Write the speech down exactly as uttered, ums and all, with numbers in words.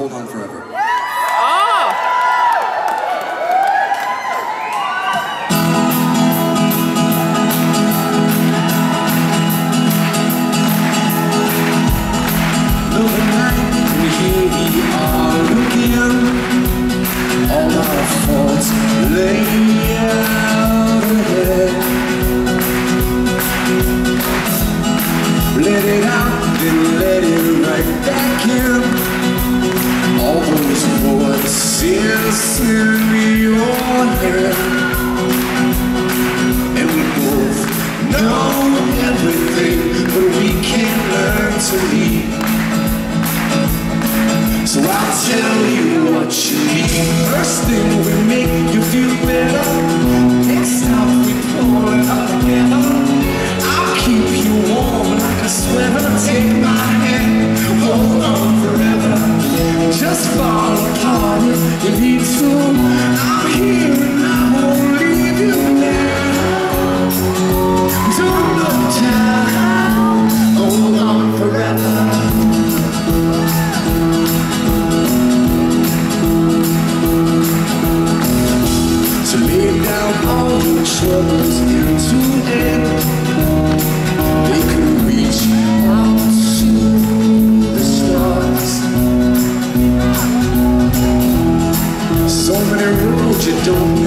Hold On Forever. All our faults lay out ahead. Let it out, then let it right back in. All those voices in your head. And we both know everything, but we can't learn to lead. So I'll tell you what you need. First thing we make you feel better. Next time we pour it up together. I'll keep you warm like a sweater. Take my hand, hold on forever. Just fall apart if you need to. I'm here and I won't leave you now. Don't look down, hold on forever. Troubles into end. They could reach out to the stars. So many roads you don't